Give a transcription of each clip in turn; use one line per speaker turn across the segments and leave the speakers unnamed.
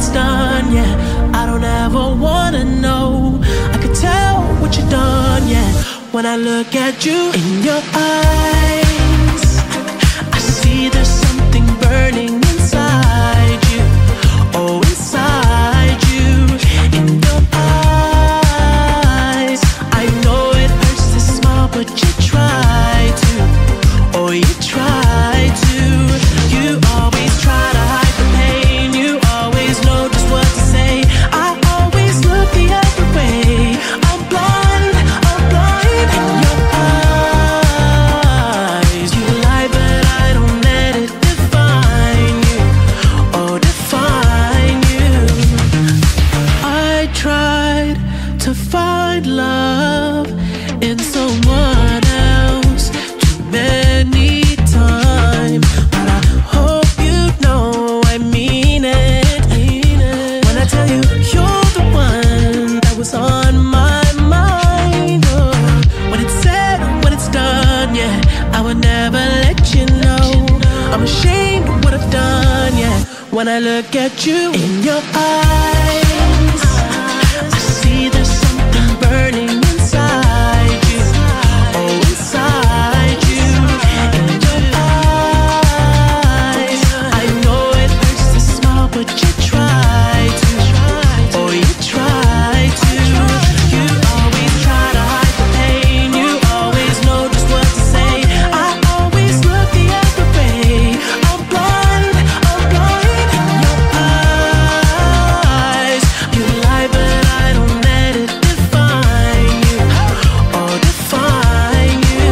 it's done, yeah. I don't ever wanna know. I could tell what you've done, yeah. When I look at you in your eyes, I see there's something burning inside you. Oh, inside you. In your eyes, I know it hurts to smile, but you try to. Oh, you try to. You always try to hide the pain. You always know just what to say. I always look the other way. I'm blind in your eyes. You lie, but I don't let it define you. Oh, define you. I tried to find love in someone else too many times, but I hope you know I mean it. When I tell you you're the one that was on my mind, oh, when it's said, when it's done, yeah, I would never let you know. I'm ashamed of what I've done, yeah. When I look at you in your eyes, I see there's something burning inside you. Oh, inside you. In your eyes, I know it hurts to smile, but you try to. Oh, you try to. You always try to hide the pain. You always know just what to say. I always look the other way. I'm blind in your eyes. You lie, but I don't let it define you. Oh, define you.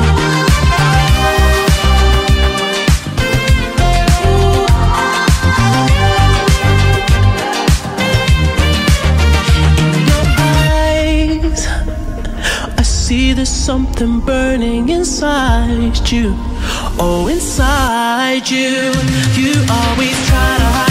In your eyes, I see there's something burning inside you. Oh, inside you. You always try to hide